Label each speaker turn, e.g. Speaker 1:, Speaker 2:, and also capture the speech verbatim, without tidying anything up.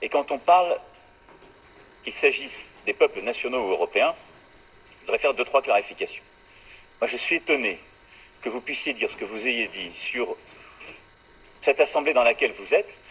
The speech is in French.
Speaker 1: Et quand on parle, qu'il s'agisse des peuples nationaux ou européens, je voudrais faire deux, trois clarifications. Moi, je suis étonné que vous puissiez dire ce que vous ayez dit sur cette assemblée dans laquelle vous êtes,